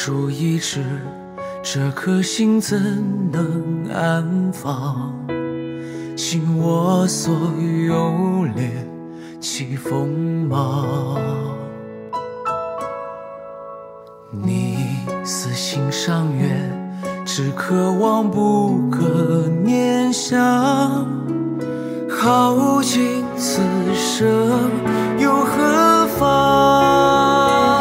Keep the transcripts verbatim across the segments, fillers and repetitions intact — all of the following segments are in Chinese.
树一枝，这颗心怎能安放？倾我所有，猎起锋芒。你似心上月，只渴望不可念想。耗尽此生又何妨？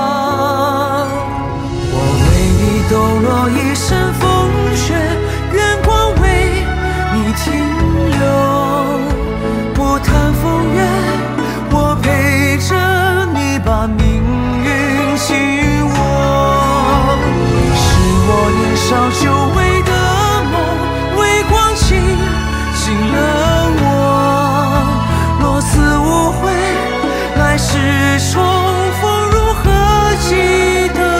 抖落一身风雪，愿光为你停留。不谈风月，我陪着你把命运紧握。你是我年少久违的梦，微光倾尽了我。若此无悔，来世重逢如何记得？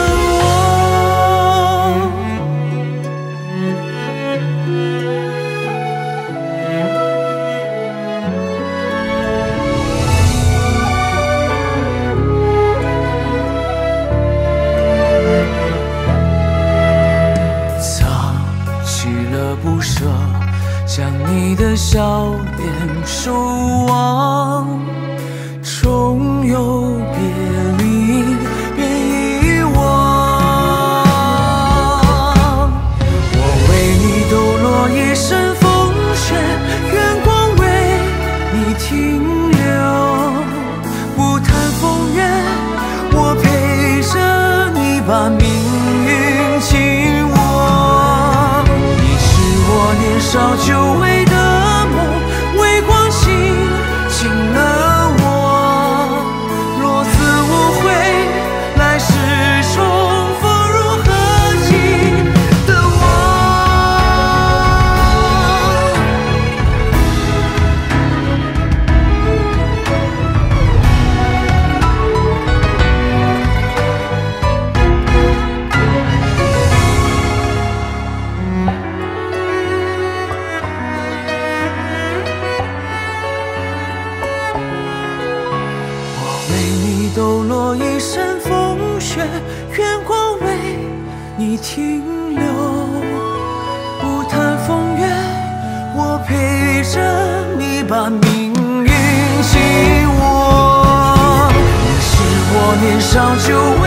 不舍，将你的笑脸守望，终有别离，别遗忘。我为你抖落一身风雪，愿光为你停留。不谈风月，我陪着你把命运紧握。年少久违的梦，微光倾尽了我。若此无悔，来世重逢如何记得我？抖落一身风雪，愿光为你停留。不谈风月，我陪着你把命运紧握。你是我年少久违